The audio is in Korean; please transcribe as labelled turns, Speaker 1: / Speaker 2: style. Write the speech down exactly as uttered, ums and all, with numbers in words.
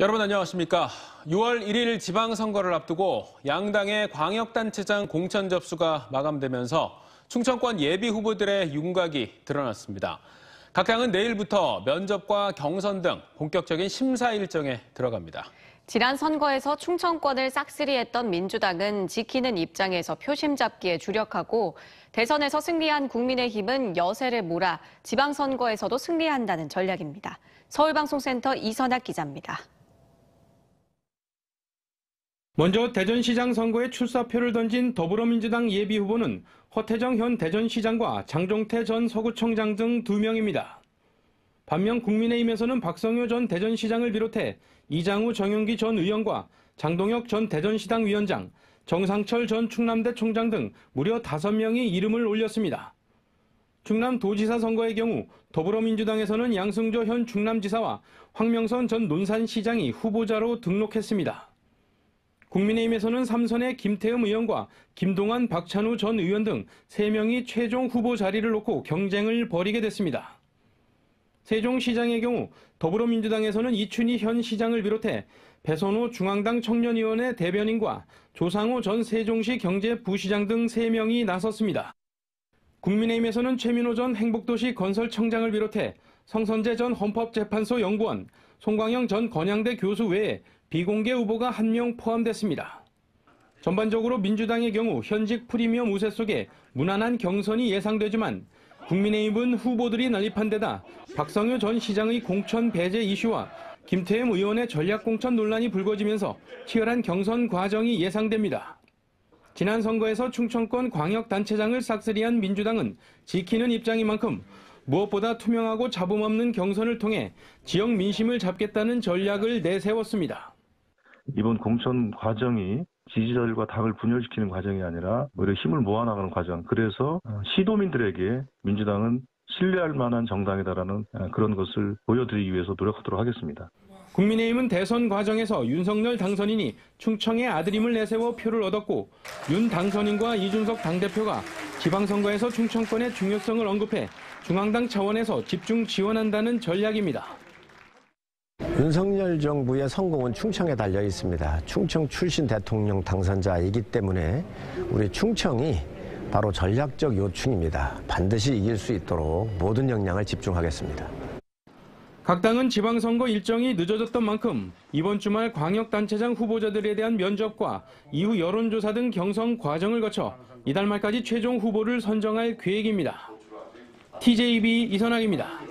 Speaker 1: 여러분 안녕하십니까. 유월 일일 지방선거를 앞두고 양당의 광역단체장 공천 접수가 마감되면서 충청권 예비후보들의 윤곽이 드러났습니다. 각 당은 내일부터 면접과 경선 등 본격적인 심사 일정에 들어갑니다.
Speaker 2: 지난 선거에서 충청권을 싹쓸이했던 민주당은 지키는 입장에서 표심 잡기에 주력하고 대선에서 승리한 국민의힘은 여세를 몰아 지방선거에서도 승리한다는 전략입니다. 서울방송센터 이선학 기자입니다.
Speaker 3: 먼저 대전시장 선거에 출사표를 던진 더불어민주당 예비후보는 허태정 현 대전시장과 장종태 전 서구청장 등 두 명입니다. 반면 국민의힘에서는 박성효 전 대전시장을 비롯해 이장우 정윤기 전 의원과 장동혁 전 대전시당 위원장, 정상철 전 충남대 총장 등 무려 다섯 명이 이름을 올렸습니다. 충남도지사 선거의 경우 더불어민주당에서는 양승조 현 충남지사와 황명선 전 논산시장이 후보자로 등록했습니다. 국민의힘에서는 삼선의 김태흠 의원과 김동완, 박찬우 전 의원 등 세 명이 최종 후보 자리를 놓고 경쟁을 벌이게 됐습니다. 세종시장의 경우 더불어민주당에서는 이춘희 현 시장을 비롯해 배선호 중앙당 청년위원회 대변인과 조상호 전 세종시 경제부시장 등 세 명이 나섰습니다. 국민의힘에서는 최민호 전 행복도시 건설청장을 비롯해 성선재 전 헌법재판소 연구원, 송광영 전 건양대 교수 외에 비공개 후보가 한 명 포함됐습니다. 전반적으로 민주당의 경우 현직 프리미엄 우세 속에 무난한 경선이 예상되지만 국민의힘은 후보들이 난립한 데다 박성효 전 시장의 공천 배제 이슈와 김태흠 의원의 전략 공천 논란이 불거지면서 치열한 경선 과정이 예상됩니다. 지난 선거에서 충청권 광역단체장을 싹쓸이한 민주당은 지키는 입장인 만큼 무엇보다 투명하고 잡음 없는 경선을 통해 지역 민심을 잡겠다는 전략을 내세웠습니다.
Speaker 4: 이번 공천 과정이 지지자들과 당을 분열시키는 과정이 아니라 오히려 힘을 모아나가는 과정. 그래서 시도민들에게 민주당은 신뢰할 만한 정당이다라는 그런 것을 보여드리기 위해서 노력하도록 하겠습니다.
Speaker 3: 국민의힘은 대선 과정에서 윤석열 당선인이 충청의 아들임을 내세워 표를 얻었고 윤 당선인과 이준석 당대표가 지방선거에서 충청권의 중요성을 언급해 중앙당 차원에서 집중 지원한다는 전략입니다.
Speaker 5: 윤석열 정부의 성공은 충청에 달려 있습니다. 충청 출신 대통령 당선자이기 때문에 우리 충청이 바로 전략적 요충입니다. 반드시 이길 수 있도록 모든 역량을 집중하겠습니다.
Speaker 3: 각 당은 지방선거 일정이 늦어졌던 만큼 이번 주말 광역단체장 후보자들에 대한 면접과 이후 여론조사 등 경선 과정을 거쳐 이달 말까지 최종 후보를 선정할 계획입니다. 티제이비 이선학입니다.